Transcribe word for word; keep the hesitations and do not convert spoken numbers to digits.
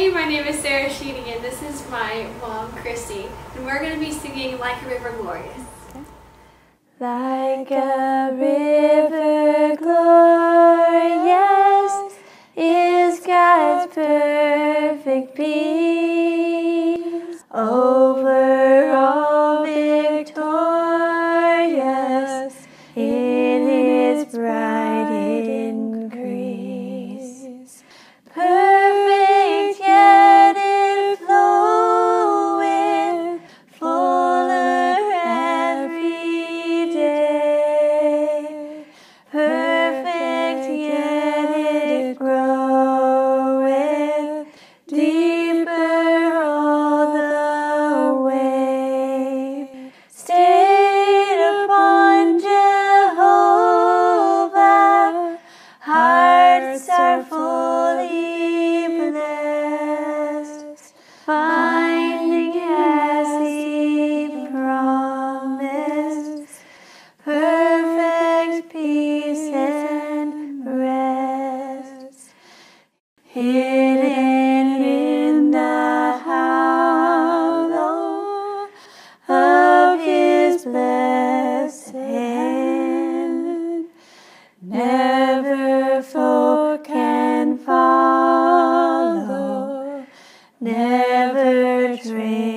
my name is Schiete, and this is my mom, Kristy, and we're going to be singing Like a River Glorious. Like a river glorious is God's perfect peace, over all victorious in its bright increase. Perfect yet it floweth, fuller every day. Perfect yet it groweth, deeper all the way. Stayed upon Jehovah, hearts are fully blessed, finding as He promised, perfect peace and rest. Hidden in the hollow of His blessed hand, never foe can follow, never traitor